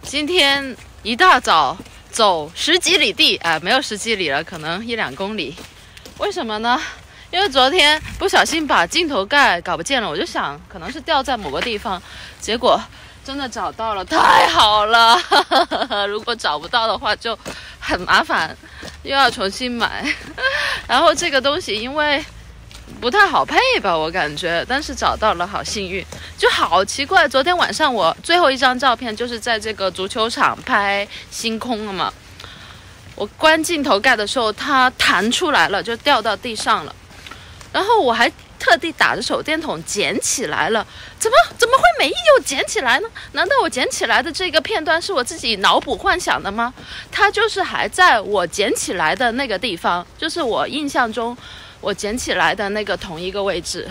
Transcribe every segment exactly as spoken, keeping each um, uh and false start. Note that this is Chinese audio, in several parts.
今天一大早走十几里地，啊、呃，没有十几里了，可能一两公里。为什么呢？因为昨天不小心把镜头盖搞不见了，我就想可能是掉在某个地方，结果真的找到了，太好了！如果找不到的话就很麻烦，又要重新买。然后这个东西因为不太好配吧，我感觉，但是找到了，好幸运，就好奇怪。昨天晚上我最后一张照片就是在这个足球场拍星空了嘛，我关镜头盖的时候，它弹出来了，就掉到地上了，然后我还特地打着手电筒捡起来了，怎么怎么会没有捡起来呢？难道我捡起来的这个片段是我自己脑补幻想的吗？它就是还在我捡起来的那个地方，就是我印象中我捡起来的那个同一个位置。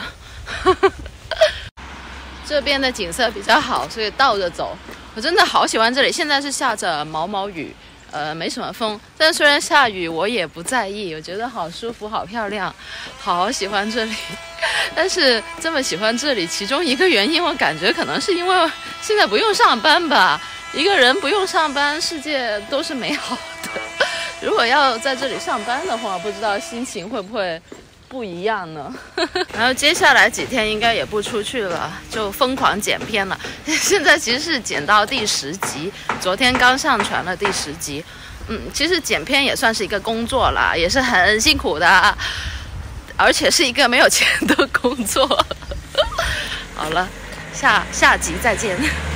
这边的景色比较好，所以倒着走。我真的好喜欢这里，现在是下着毛毛雨，呃，没什么风，但虽然下雨我也不在意，我觉得好舒服，好漂亮，好喜欢这里。但是这么喜欢这里，其中一个原因我感觉可能是因为现在不用上班吧，一个人不用上班，世界都是美好的。如果要在这里上班的话，不知道心情会不会不一样呢？然后接下来几天应该也不出去了，就疯狂剪片了。现在其实是剪到第十集，昨天刚上传了第十集。嗯，其实剪片也算是一个工作啦，也是很辛苦的，而且是一个没有钱的工作。好了，下下集再见。